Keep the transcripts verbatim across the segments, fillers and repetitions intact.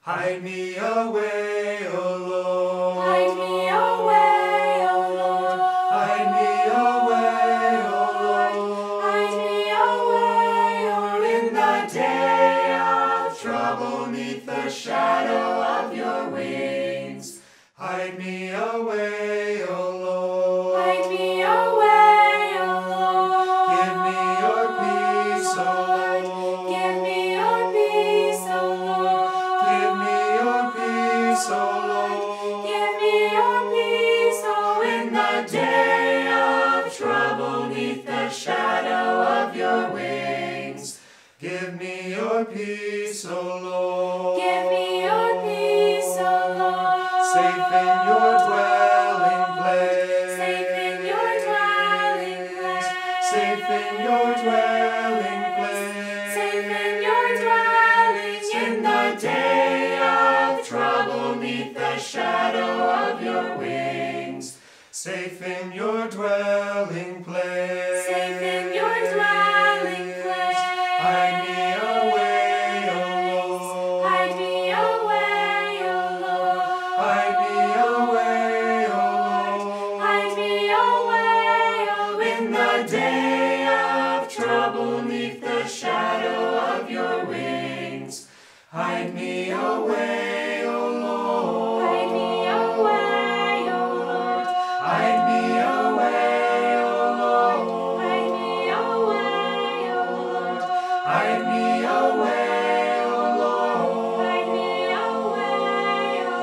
Hide me away, O Lord. Hide me away, O Lord. Hide me away, O Lord. Hide me away, O Lord. In the day of trouble, 'neath the shadow of your wings. Hide me away, O Lord. Hide me away, O Lord. Give me your peace, O Lord. Give me your peace, O Lord. Give me your peace, O Lord. Give me your peace, O In the day of trouble, 'neath the shadow of your wings. Give me your peace, O Lord. Give me your peace, O Lord. Safe in your dwelling place. Safe in your dwelling place. Safe in your dwelling place. Safe in your dwelling In the day of trouble, 'neath the shadow of your wings. Safe in your dwelling place. Safe in your dwelling place. Hide me away, O Lord. Hide me away, O Lord. Hide me away, O Lord. Hide me away, O Lord. In the day of trouble, 'neath the shadow of your wings. Hide me away, O Lord. Hide me away, O Lord. Hide me away, O Lord. Hide me away, O Lord. Hide me away, O Lord. Hide me away, O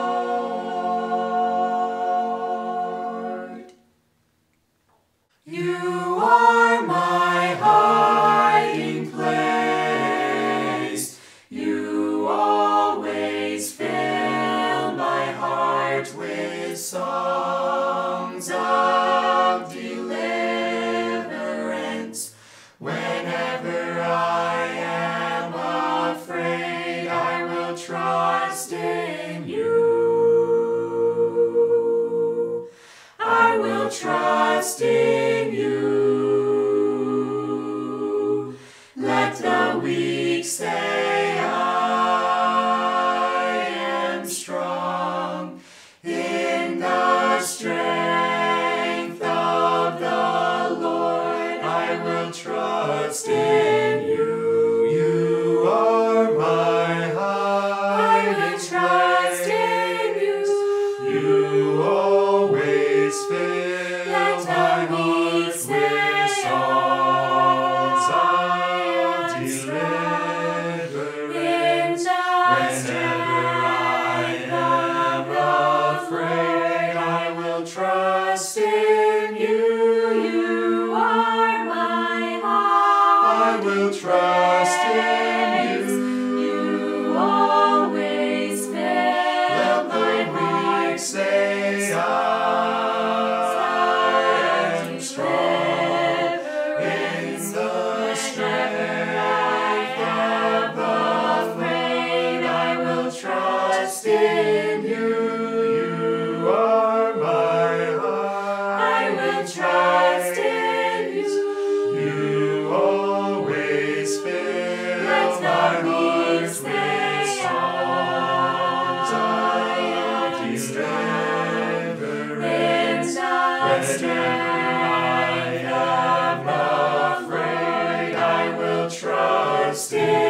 Lord. You are my hiding place. You always fill my heart with songs of deliverance. Whenever I am afraid, I will trust in you. I will trust in you. Let the weak say I am strong. In the strength of the Lord, I will trust in you. You are my I will hiding trust place. in you. You always fill Let my the heart weak with say songs I of am deliverance. In the Whenever I am afraid, I will trust in you. You are my I will trust in you. You always fill Let the my weak heart say I am strong. In the strength of the Lord, I will trust in you. You are my I will trust in you. You always fill Let my the heart weak with say songs I of am deliverance. In the Whenever I am afraid, I will trust in